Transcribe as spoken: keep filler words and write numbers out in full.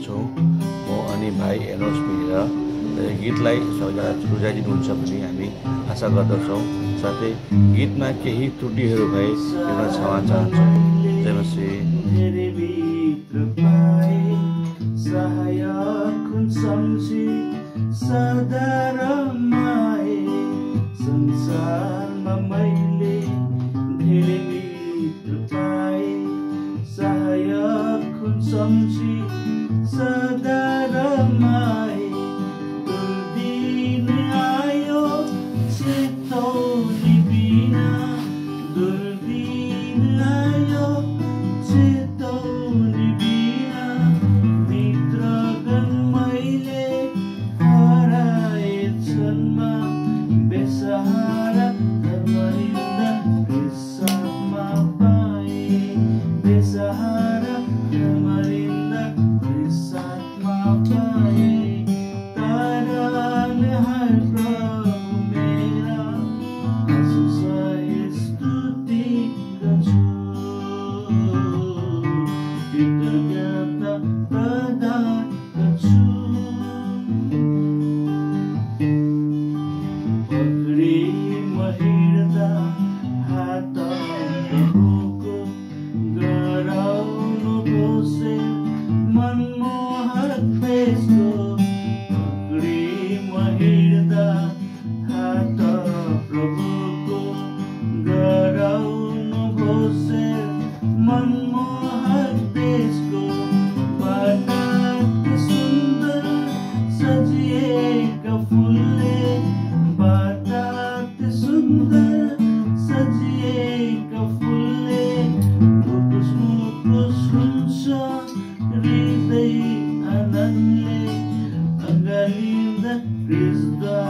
छौँ म अनि भाइ एनोस मिलेर गीतलाई सबैजना रुचाइदिनुहुन्छ भन्ने हामी आशा गर्दछौँ। साथै गीतमा केही त्रुटिहरू भए त्यो क्षमा चाहन्छौँ। जय मसी। सहायक सम्झी सदा रमाए संसारमा मैले धेरै मित्र पाए सहायक सम्झी सदा रमाए दुर्दिन आयो चेतौनी बिना दुर्दिन आयो चेतौनी बिना मित्रगण मैले हराएछन् मा बेसहारा धर्मनिन्दा हिसाबमा पाए बेसहारा धर्मनिन्दा हिसाबमा पाए तारान हर प्रभु मेरा आशिष स्तुति गर्छु कृतज्ञता प्रदान गर्छु पक्री महिर्दा हात प्रभुको गराउनु भोसे मनमोहक देशको पक्री महिर्दा हात प्रभुको गराउनु भोसे मनमोहक देशको बाटा सुन्दर सजिएका फुलले बाटा सुन्दर सजिएका फुलले मुकुस मुकुस हुन्छ हृदय आनन्दले अगालिँदा क्रिस्दा